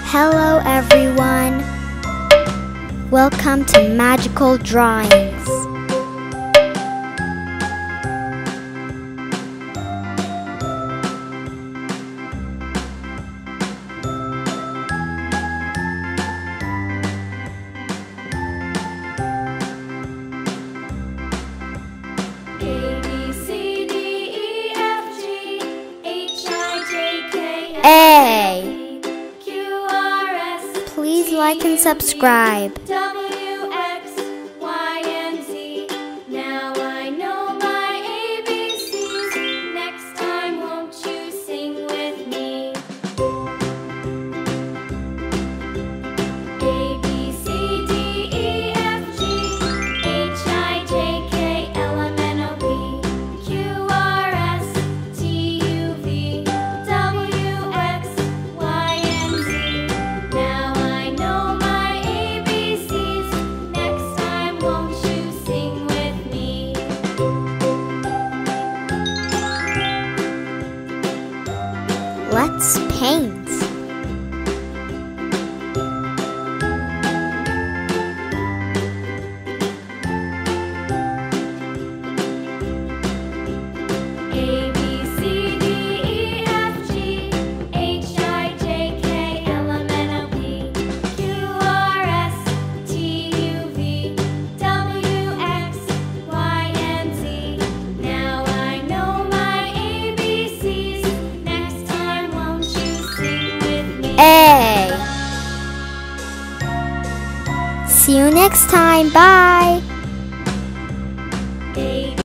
Hello everyone! Welcome to Magical Drawings. A. Please like and subscribe. W, X, Y, and Z. Now I know my ABCs. Next time, won't you sing with me? A, B, C, D, E, F, G, H, I, J, K, L, M, N, O, P, Q, R, S, T, U, V, W, X, Y, and Z. Now I know my ABCs. Next time, won't you sing with me? Let's paint. A, B, C, D, E, F, G, H, I, J, K, L, M, N, O, P, Q, R, S, T, U, V, W, X, Y, and Z. Now I know my ABCs. Next time, won't you sing with me? A. See you next time. Bye.